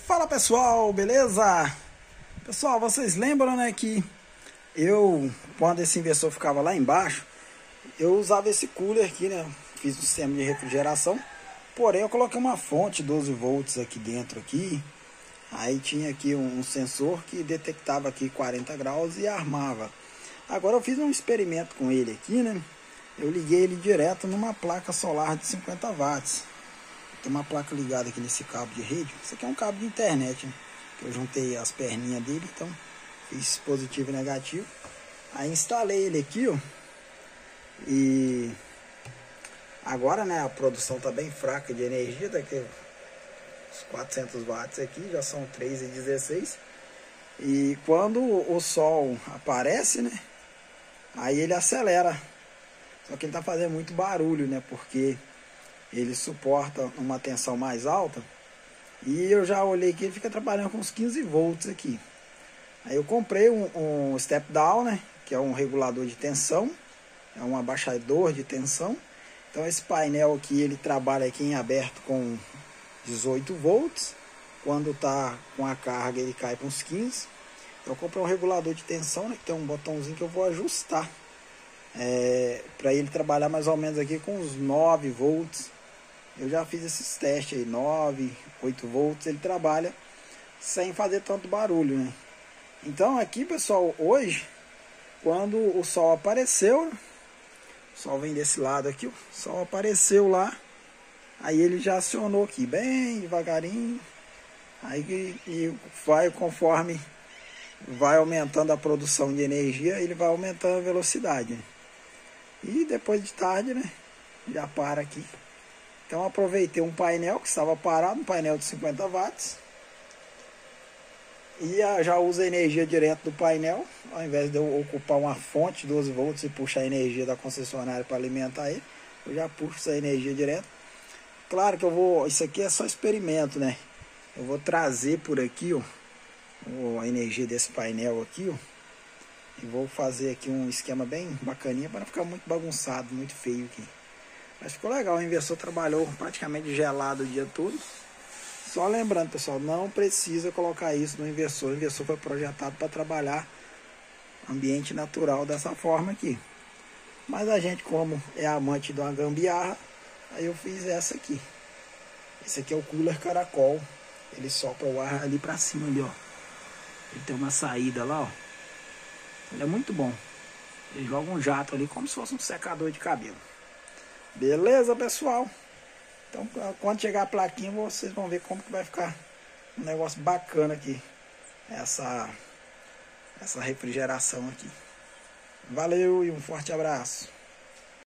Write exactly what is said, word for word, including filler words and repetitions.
Fala pessoal, beleza? Pessoal, vocês lembram, né, que eu, quando esse inversor ficava lá embaixo, eu usava esse cooler aqui, né? Fiz um sistema de refrigeração, porém eu coloquei uma fonte doze volts aqui dentro aqui. Aí tinha aqui um sensor que detectava aqui quarenta graus e armava. Agora eu fiz um experimento com ele aqui, né? Eu liguei ele direto numa placa solar de cinquenta watts. Tem uma placa ligada aqui nesse cabo de rede. Isso aqui é um cabo de internet, né? Eu juntei as perninhas dele, então fiz positivo e negativo. Aí instalei ele aqui, ó. E agora, né, a produção tá bem fraca de energia, daqui os quatrocentos watts aqui, já são três e dezesseis. E quando o sol aparece, né, aí ele acelera. Só que ele tá fazendo muito barulho, né, porque ele suporta uma tensão mais alta. E eu já olhei que ele fica trabalhando com uns quinze volts aqui. Aí eu comprei um, um step down, né, que é um regulador de tensão, é um abaixador de tensão. Então esse painel aqui, ele trabalha aqui em aberto com dezoito volts. Quando tá com a carga ele cai para uns quinze. Então eu comprei um regulador de tensão, né, que tem um botãozinho que eu vou ajustar. É, para ele trabalhar mais ou menos aqui com uns nove volts. Eu já fiz esses testes aí, nove, oito volts, ele trabalha sem fazer tanto barulho, né? Então aqui, pessoal, hoje, quando o sol apareceu, né? O sol vem desse lado aqui, o sol apareceu lá, aí ele já acionou aqui, bem devagarinho, aí e vai conforme vai aumentando a produção de energia, ele vai aumentando a velocidade, né? E depois de tarde, né, já para aqui. Então aproveitei um painel que estava parado, um painel de cinquenta watts. E já uso a energia direto do painel, ao invés de eu ocupar uma fonte de doze volts e puxar a energia da concessionária para alimentar ele, eu já puxo essa energia direto. Claro que eu vou, isso aqui é só experimento, né? Eu vou trazer por aqui, ó, a energia desse painel aqui, ó. E vou fazer aqui um esquema bem bacaninha para não ficar muito bagunçado, muito feio aqui. Mas ficou legal, o inversor trabalhou praticamente gelado o dia todo. Só lembrando, pessoal, não precisa colocar isso no inversor. O inversor foi projetado para trabalhar ambiente natural dessa forma aqui. Mas a gente, como é amante de uma gambiarra, aí eu fiz essa aqui. Esse aqui é o cooler caracol. Ele sopra o ar ali para cima, ali, ó. Ele tem uma saída lá, ó. Ele é muito bom. Ele joga um jato ali como se fosse um secador de cabelo. Beleza, pessoal? Então, quando chegar a plaquinha, vocês vão ver como que vai ficar um negócio bacana aqui. Essa, essa refrigeração aqui. Valeu e um forte abraço.